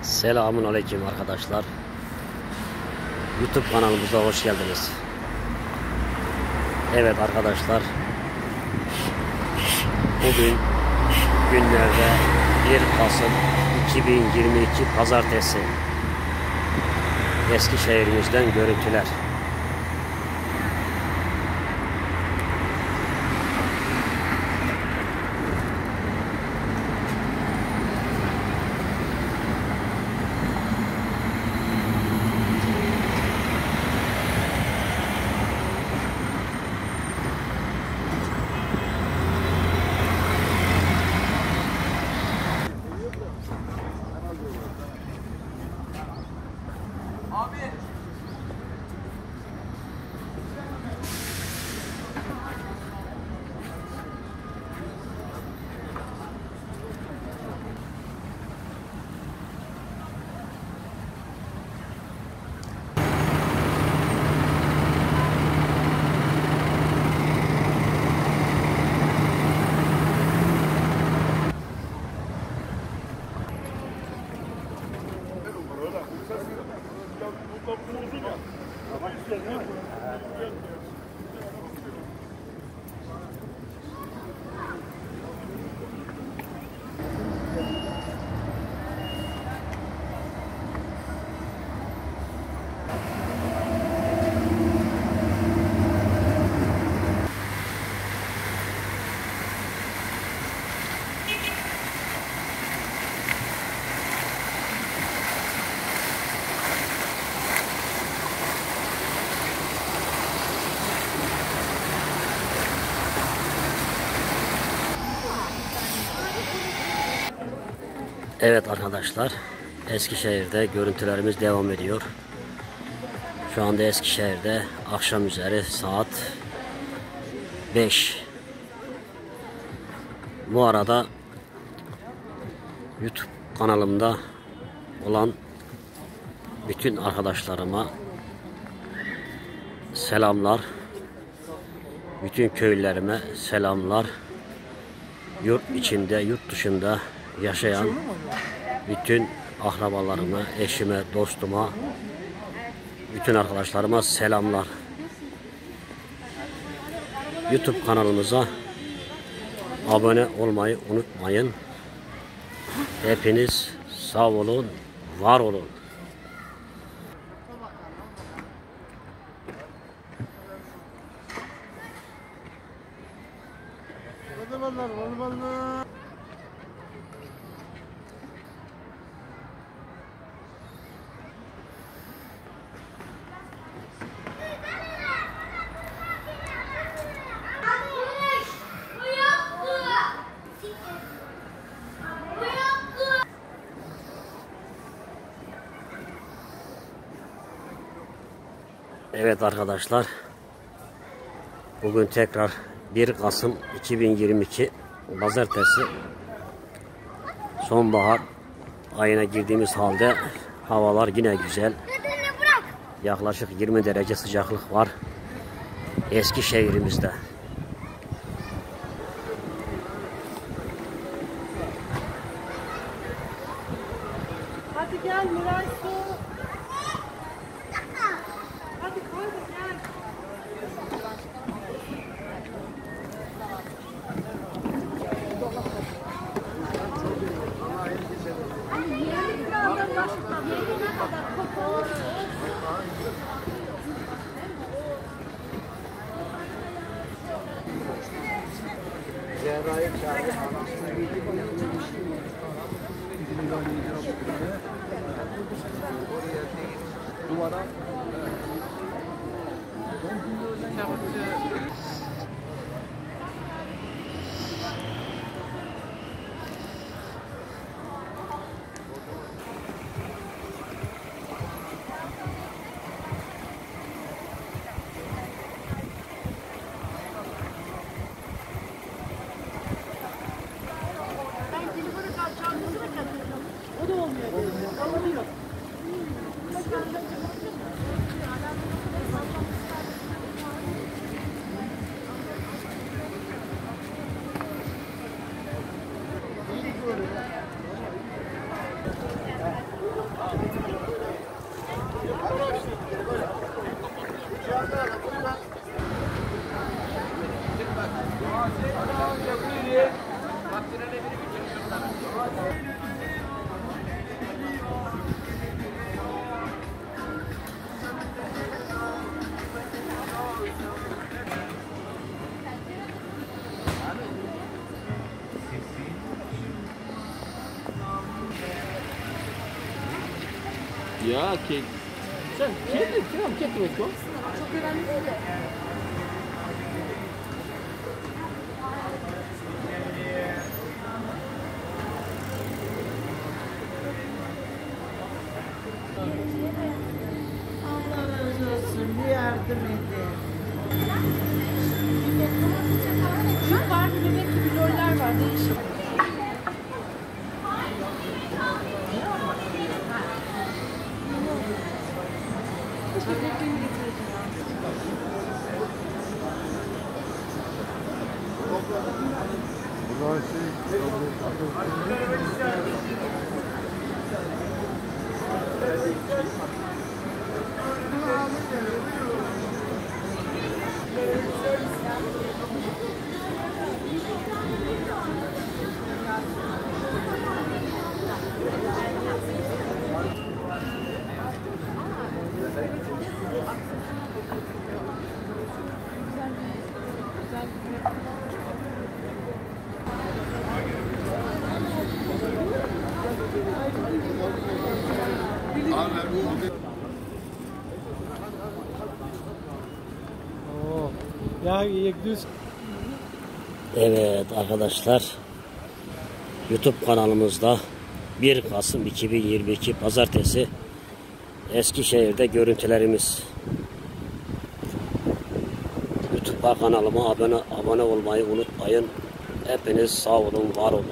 Selamun aleyküm arkadaşlar. YouTube kanalımıza hoş geldiniz. Evet arkadaşlar, bugün günlerde 1 Kasım 2022 Pazartesi. Eskişehir'imizden görüntüler. Evet arkadaşlar, Eskişehir'de görüntülerimiz devam ediyor. Şu anda Eskişehir'de akşam üzeri saat 5. Bu arada YouTube kanalımda olan bütün arkadaşlarıma selamlar. Bütün köylülerime selamlar. Yurt içinde, yurt dışında yaşayan bütün akrabalarıma, eşime, dostuma, bütün arkadaşlarıma selamlar. YouTube kanalımıza abone olmayı unutmayın. Hepiniz sağ olun, var olun. Evet arkadaşlar, bugün tekrar 1 Kasım 2022 Pazartesi. Sonbahar ayına girdiğimiz halde havalar yine güzel. Yaklaşık 20 derece sıcaklık var Eskişehir'imizde. Hadi gel Miray Su. Hadi koy da gel. Hani yerli kraldan başka yerine kadar kopalı. Duvara O da olmuyor. Olmuyor. Ya kek. Sen kek tamam kek mi o? Çok önemli değil de. Allah razı olsun. Bir yardım edin. Şu var bir bebek gibi roller var değişik. Ya düz. Evet arkadaşlar, YouTube kanalımızda 1 Kasım 2022 Pazartesi Eskişehir'de görüntülerimiz. YouTube kanalıma abone olmayı unutmayın. Hepiniz sağ olun, var olun.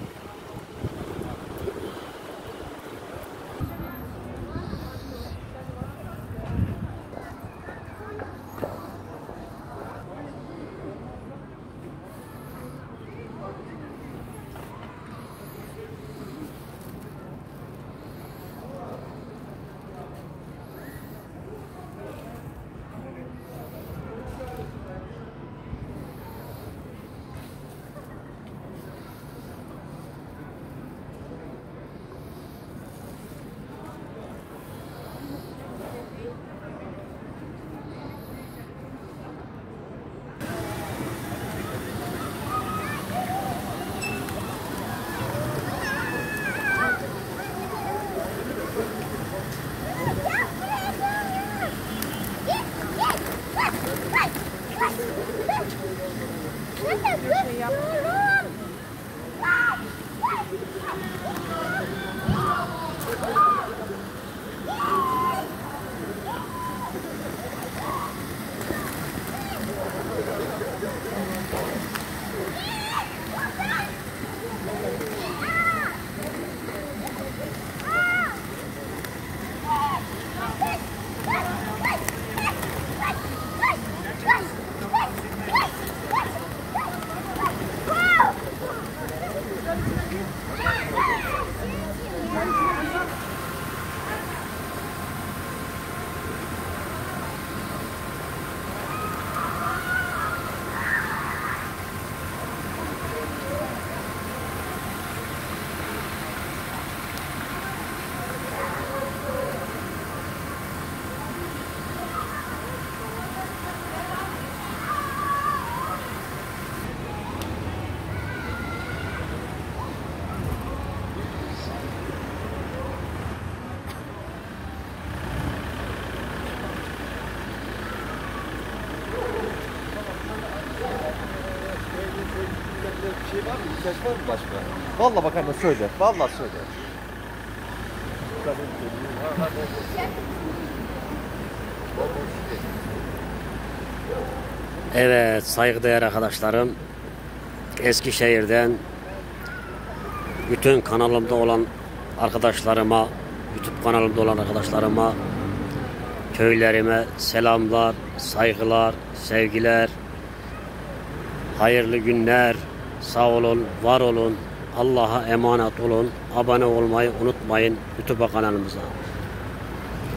Bir şey var mı? İhtiyaç var mı başka? Vallahi bak anne söyle. Vallahi söyle. Evet saygıdeğer arkadaşlarım, Eskişehir'den bütün kanalımda olan arkadaşlarıma, YouTube kanalımda olan arkadaşlarıma, köylerime selamlar, saygılar, sevgiler, hayırlı günler, sağ olun, var olun, Allah'a emanet olun, abone olmayı unutmayın YouTube kanalımıza.